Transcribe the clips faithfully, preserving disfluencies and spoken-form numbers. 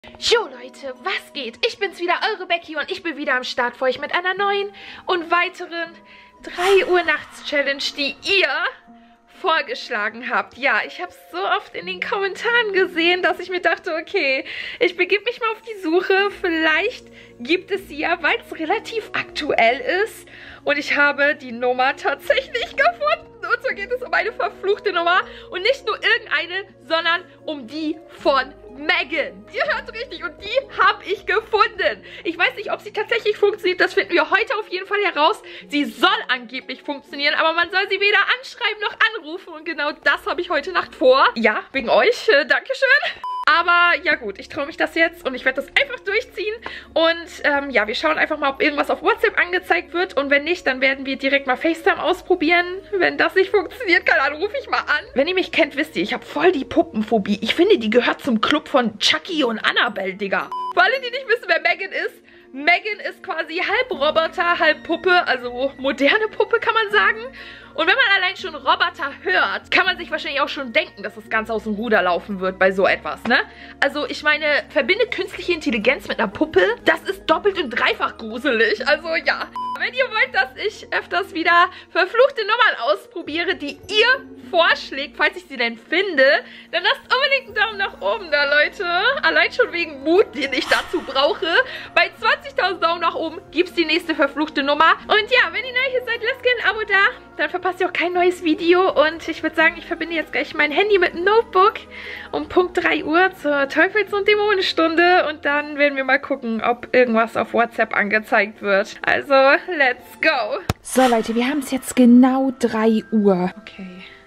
Jo Leute, was geht? Ich bin's wieder, eure Becky, und ich bin wieder am Start für euch mit einer neuen und weiteren drei Uhr nachts Challenge, die ihr vorgeschlagen habt. Ja, ich habe es so oft in den Kommentaren gesehen, dass ich mir dachte, okay, ich begebe mich mal auf die Suche. Vielleicht gibt es sie ja, weil es relativ aktuell ist. Und ich habe die Nummer tatsächlich gefunden. Und so geht es um eine verfluchte Nummer. Und nicht nur irgendeine, sondern um die von Megan. Ihr hört richtig, und die habe ich gefunden. Ich weiß nicht, ob sie tatsächlich funktioniert. Das finden wir heute auf jeden Fall heraus. Sie soll angeblich funktionieren, aber man soll sie weder anschreiben noch anrufen. Und genau das habe ich heute Nacht vor. Ja, wegen euch. Äh, Dankeschön. Aber ja gut, ich traue mich das jetzt und ich werde das einfach durchziehen. Und ähm, ja, wir schauen einfach mal, ob irgendwas auf WhatsApp angezeigt wird. Und wenn nicht, dann werden wir direkt mal FaceTime ausprobieren. Wenn das nicht funktioniert, keine Ahnung, rufe ich mal an. Wenn ihr mich kennt, wisst ihr, ich habe voll die Puppenphobie. Ich finde, die gehört zum Club von Chucky und Annabelle, Digga. Für alle, die nicht wissen, wer Megan ist. Megan ist quasi halb Roboter, halb Puppe, also moderne Puppe, kann man sagen. Und wenn man allein schon Roboter hört, kann man sich wahrscheinlich auch schon denken, dass das Ganze aus dem Ruder laufen wird bei so etwas, ne? Also ich meine, verbinde künstliche Intelligenz mit einer Puppe, das ist doppelt und dreifach gruselig. Also ja, wenn ihr wollt, dass ich öfters wieder verfluchte Nummern ausprobiere, die ihr vorschlägt, falls ich sie denn finde, dann lasst unbedingt einen Daumen nach oben da, Leute. Allein schon wegen Mut, den ich dazu brauche. Bei zwanzigtausend Daumen nach oben gibt es die nächste verfluchte Nummer. Und ja, wenn ihr neu hier seid, lasst gerne ein Abo da. Dann verpasst ihr auch kein neues Video. Und ich würde sagen, ich verbinde jetzt gleich mein Handy mit einem Notebook um Punkt drei Uhr zur Teufels- und Dämonenstunde. Und dann werden wir mal gucken, ob irgendwas auf WhatsApp angezeigt wird. Also, let's go. So, Leute, wir haben es jetzt genau drei Uhr. Okay.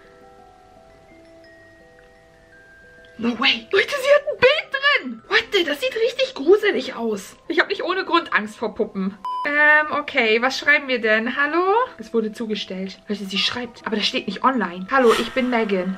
No way. Leute, sie hat ein Bild drin. What the? Das sieht richtig gruselig aus. Ich habe nicht ohne Grund Angst vor Puppen. Ähm, okay. Was schreiben wir denn? Hallo? Es wurde zugestellt. Leute, sie schreibt. Aber das steht nicht online. Hallo, ich bin Megan.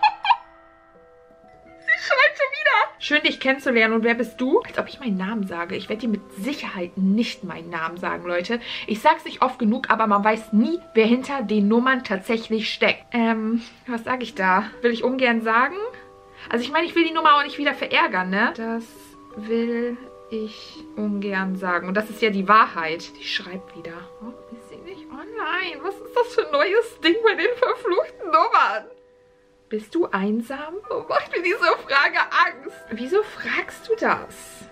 Sie schreibt schon wieder. Schön, dich kennenzulernen. Und wer bist du? Als ob ich meinen Namen sage. Ich werde dir mit Sicherheit nicht meinen Namen sagen, Leute. Ich sag's nicht oft genug, aber man weiß nie, wer hinter den Nummern tatsächlich steckt. Ähm, was sage ich da? Will ich ungern sagen? Also ich meine, ich will die Nummer auch nicht wieder verärgern, ne? Das will ich ungern sagen. Und das ist ja die Wahrheit. Die schreibt wieder. Oh, ist sie nicht online? Was ist das für ein neues Ding bei den verfluchten Nummern? Bist du einsam? Oh, macht mir diese Frage Angst. Wieso fragst du das?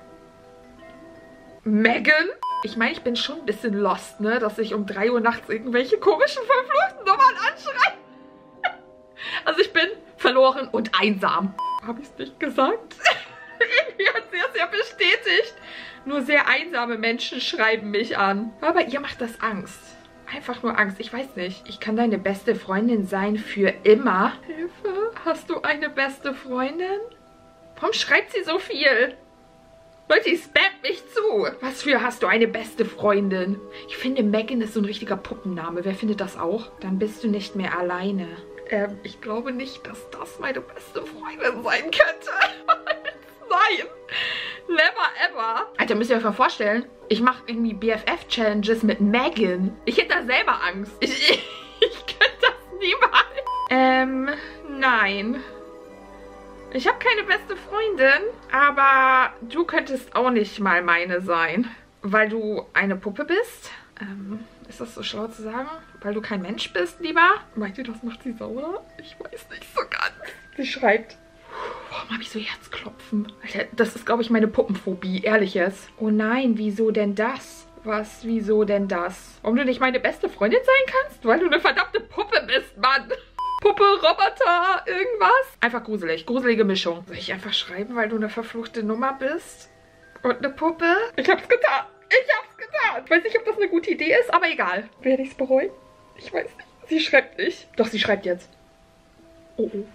Megan? Ich meine, ich bin schon ein bisschen lost, ne? Dass ich um drei Uhr nachts irgendwelche komischen verfluchten Nummern anschreibe. Also ich bin verloren und einsam. Habe ich es nicht gesagt? Irgendwie hat sie es ja bestätigt. Nur sehr einsame Menschen schreiben mich an. Aber ihr macht das Angst. Einfach nur Angst. Ich weiß nicht. Ich kann deine beste Freundin sein für immer. Hilfe. Hast du eine beste Freundin? Warum schreibt sie so viel? Leute, die spammt mich zu. Was für hast du eine beste Freundin? Ich finde, Megan ist so ein richtiger Puppenname. Wer findet das auch? Dann bist du nicht mehr alleine. Ähm, ich glaube nicht, dass das meine beste Freundin sein könnte. Nein. Never ever. Alter, müsst ihr euch mal vorstellen, ich mache irgendwie B F F-Challenges mit Megan. Ich hätte da selber Angst. Ich, ich, ich könnte das niemals. Ähm, nein. Ich habe keine beste Freundin, aber du könntest auch nicht mal meine sein. Weil du eine Puppe bist. Ähm, ist das so schlau zu sagen? Weil du kein Mensch bist, lieber? Meint ihr, das macht sie sauer? Ich weiß nicht so ganz. Sie schreibt. Warum habe ich so Herzklopfen? Alter, das ist, glaube ich, meine Puppenphobie. Ehrliches. Oh nein, wieso denn das? Was, wieso denn das? Warum du nicht meine beste Freundin sein kannst? Weil du eine verdammte Puppe bist, Mann. Puppe, Roboter, irgendwas. Einfach gruselig. Gruselige Mischung. Soll ich einfach schreiben, weil du eine verfluchte Nummer bist? Und eine Puppe? Ich hab's getan. Ich hab's getan. Ich weiß nicht, ob das eine gute Idee ist, aber egal. Werde ich es bereuen? Ich weiß nicht. Sie schreibt nicht. Doch, sie schreibt jetzt. Oh, oh.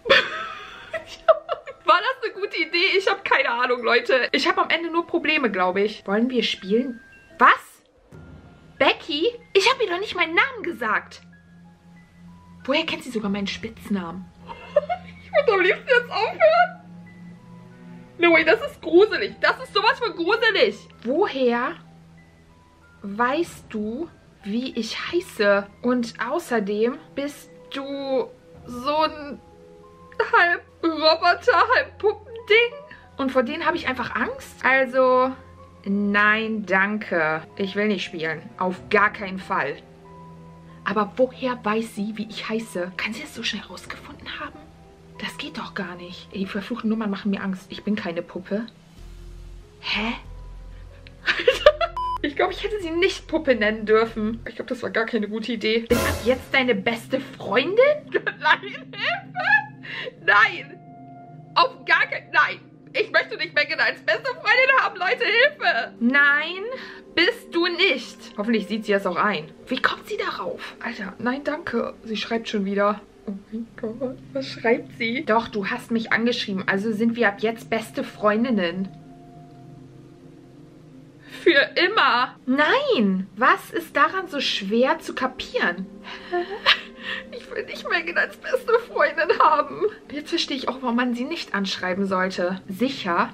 War das eine gute Idee? Ich habe keine Ahnung, Leute. Ich habe am Ende nur Probleme, glaube ich. Wollen wir spielen? Was? Becky? Ich habe ihr doch nicht meinen Namen gesagt. Woher kennt sie sogar meinen Spitznamen? Ich würde am liebsten jetzt aufhören. No way, das ist gruselig. Das ist sowas von gruselig. Woher weißt du, wie ich heiße? Und außerdem bist du so ein halb Roboter, halb Puppending. Und vor denen habe ich einfach Angst? Also, nein, danke. Ich will nicht spielen. Auf gar keinen Fall. Aber woher weiß sie, wie ich heiße? Kann sie es so schnell rausgefunden haben? Das geht doch gar nicht. Ey, die verfluchten Nummern machen mir Angst. Ich bin keine Puppe. Hä? Ich glaube, ich hätte sie nicht Puppe nennen dürfen. Ich glaube, das war gar keine gute Idee. Bin ab jetzt deine beste Freundin? Nein, Hilfe! Nein! Auf gar keinen... Nein! Ich möchte nicht Megan als beste Freundin haben, Leute, Hilfe! Nein, bist du nicht. Hoffentlich sieht sie das auch ein. Wie kommt sie darauf? Alter, nein, danke. Sie schreibt schon wieder. Oh mein Gott, was schreibt sie? Doch, du hast mich angeschrieben, also sind wir ab jetzt beste Freundinnen. Für immer. Nein! Was ist daran so schwer zu kapieren? Ich will nicht Megan als beste Freundin haben. Jetzt verstehe ich auch, warum man sie nicht anschreiben sollte. Sicher?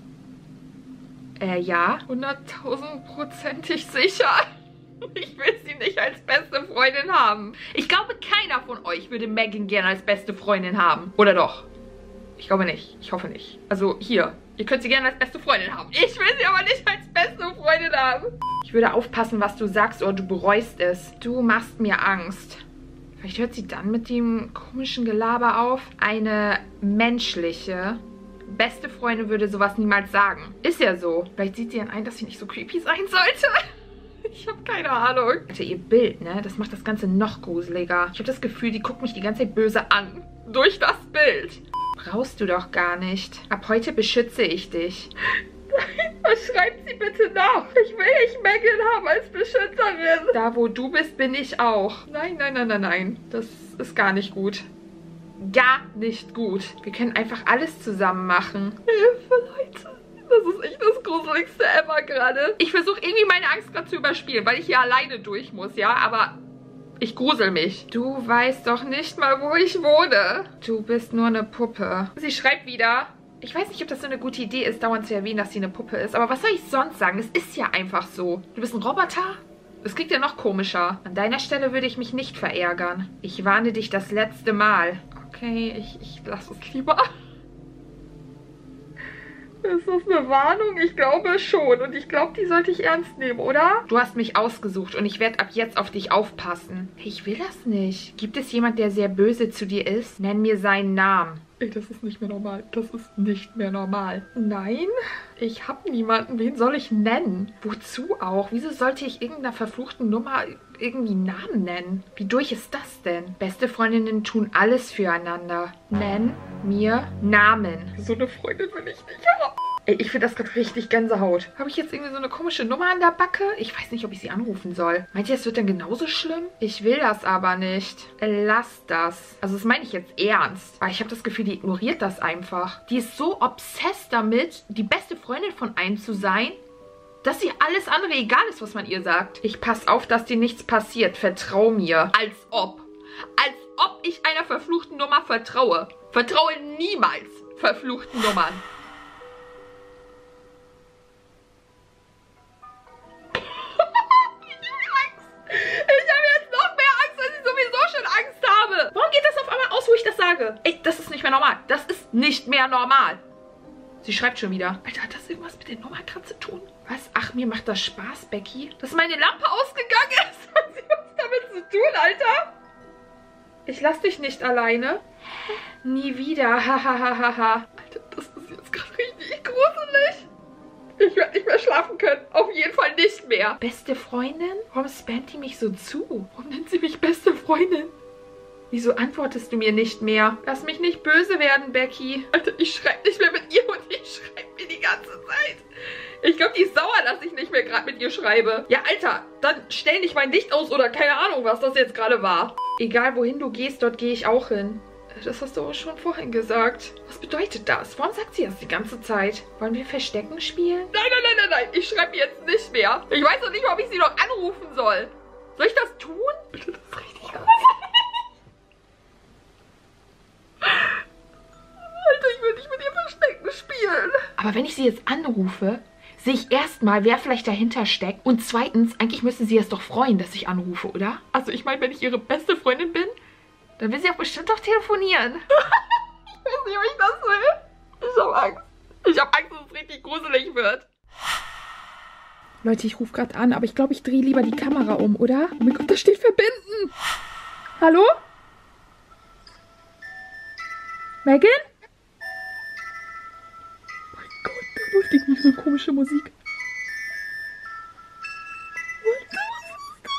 Äh, ja. hunderttausendprozentig sicher. Ich will sie nicht als beste Freundin haben. Ich glaube, keiner von euch würde Megan gerne als beste Freundin haben. Oder doch? Ich glaube nicht. Ich hoffe nicht. Also hier. Ihr könnt sie gerne als beste Freundin haben. Ich will sie aber nicht als beste Freundin haben. Ich würde aufpassen, was du sagst, oder du bereust es. Du machst mir Angst. Vielleicht hört sie dann mit dem komischen Gelaber auf. Eine menschliche beste Freundin würde sowas niemals sagen. Ist ja so. Vielleicht sieht sie dann ein, dass sie nicht so creepy sein sollte. Ich habe keine Ahnung. Alter, ihr Bild, ne? Das macht das Ganze noch gruseliger. Ich habe das Gefühl, die guckt mich die ganze Zeit böse an. Durch das Bild. Brauchst du doch gar nicht. Ab heute beschütze ich dich. Nein, was schreibt sie bitte noch? Ich will nicht Megan haben als Beschützerin. Da, wo du bist, bin ich auch. Nein, nein, nein, nein, nein. Das ist gar nicht gut. Gar nicht gut. Wir können einfach alles zusammen machen. Hilfe, Leute. Das ist echt das Gruseligste ever gerade. Ich versuche irgendwie meine Angst gerade zu überspielen, weil ich hier alleine durch muss, ja? Aber... ich grusel mich. Du weißt doch nicht mal, wo ich wohne. Du bist nur eine Puppe. Sie schreibt wieder. Ich weiß nicht, ob das so eine gute Idee ist, dauernd zu erwähnen, dass sie eine Puppe ist. Aber was soll ich sonst sagen? Es ist ja einfach so. Du bist ein Roboter? Das klingt ja noch komischer. An deiner Stelle würde ich mich nicht verärgern. Ich warne dich das letzte Mal. Okay, ich, ich lasse es lieber. Ist das eine Warnung? Ich glaube schon. Und ich glaube, die sollte ich ernst nehmen, oder? Du hast mich ausgesucht und ich werde ab jetzt auf dich aufpassen. Hey, ich will das nicht. Gibt es jemand, der sehr böse zu dir ist? Nenn mir seinen Namen. Ey, das ist nicht mehr normal. Das ist nicht mehr normal. Nein, ich habe niemanden. Wen soll ich nennen? Wozu auch? Wieso sollte ich irgendeiner verfluchten Nummer irgendwie Namen nennen? Wie durch ist das denn? Beste Freundinnen tun alles füreinander. Nenn mir Namen. So eine Freundin will ich nicht haben. Ey, ich finde das gerade richtig Gänsehaut. Habe ich jetzt irgendwie so eine komische Nummer an der Backe? Ich weiß nicht, ob ich sie anrufen soll. Meint ihr, es wird dann genauso schlimm? Ich will das aber nicht. Lass das. Also das meine ich jetzt ernst. Aber ich habe das Gefühl, die ignoriert das einfach. Die ist so obsessed damit, die beste Freundin von einem zu sein, dass ihr alles andere egal ist, was man ihr sagt. Ich pass auf, dass dir nichts passiert. Vertrau mir. Als ob. Als ob ich einer verfluchten Nummer vertraue. Vertraue niemals verfluchten Nummern. Ich habe jetzt noch mehr Angst, als ich sowieso schon Angst habe. Warum geht das auf einmal aus, wo ich das sage? Ey, das ist nicht mehr normal. Das ist nicht mehr normal. Sie schreibt schon wieder. Alter, hat das irgendwas mit den Nummern gerade zu tun? Was? Ach, mir macht das Spaß, Becky. Dass meine Lampe ausgegangen ist. Hat sie was damit zu tun, Alter? Ich lass dich nicht alleine. Nie wieder. Hahaha. Alter, das ist jetzt gerade richtig gruselig. Ich werde nicht mehr schlafen können. Auf jeden Fall nicht mehr. Beste Freundin? Warum spammt die mich so zu? Warum nennt sie mich beste Freundin? Wieso antwortest du mir nicht mehr? Lass mich nicht böse werden, Becky. Alter, ich schreibe nicht mehr mit ihr und ich schreibe mir die ganze Zeit. Ich glaube, die ist sauer, dass ich nicht mehr gerade mit ihr schreibe. Ja, Alter, dann stell nicht mein Licht aus oder keine Ahnung, was das jetzt gerade war. Egal, wohin du gehst, dort gehe ich auch hin. Das hast du auch schon vorhin gesagt. Was bedeutet das? Warum sagt sie das die ganze Zeit? Wollen wir Verstecken spielen? Nein, nein, nein, nein, nein. Ich schreibe jetzt nicht mehr. Ich weiß doch nicht, ob ich sie noch anrufen soll. Soll ich das tun? Alter, das ist richtig gruselig. Alter, ich will nicht mit ihr Verstecken spielen. Aber wenn ich sie jetzt anrufe, sehe ich erstmal, wer vielleicht dahinter steckt. Und zweitens, eigentlich müsste sie es doch freuen, dass ich anrufe, oder? Also ich meine, wenn ich ihre beste Freundin bin, dann will sie auch bestimmt doch telefonieren. Ich weiß nicht, ob ich das will. Ich habe Angst. Ich habe Angst, dass es richtig gruselig wird. Leute, ich rufe gerade an, aber ich glaube, ich drehe lieber die Kamera um, oder? Oh mein Gott, da steht verbinden. Hallo? Megan? Oh mein Gott, da läuft irgendwie so komische Musik. Oh mein Gott,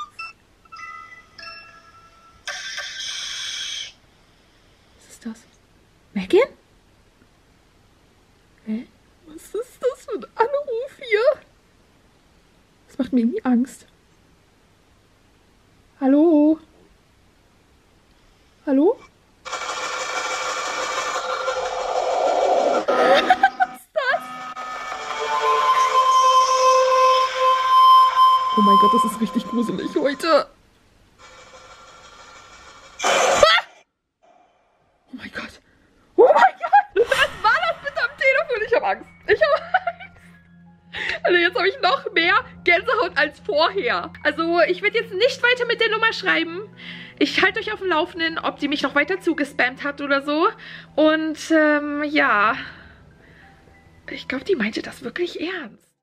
was ist das? Was ist das? Megan? Hä? Was ist das für ein Anruf hier? Das macht mir irgendwie Angst. Hallo? Hallo? Was ist das? Oh mein Gott, das ist richtig gruselig heute. Ah! Oh mein Gott. Oh mein Gott. Was war das bitte am Telefon? Ich habe Angst. Ich habe Angst. Also jetzt habe ich noch mehr Gänsehaut als vorher. Also ich werde jetzt nicht weiter mit der Nummer schreiben. Ich halte euch auf dem Laufenden, ob die mich noch weiter zugespammt hat oder so. Und ähm, ja, ich glaube, die meinte das wirklich ernst.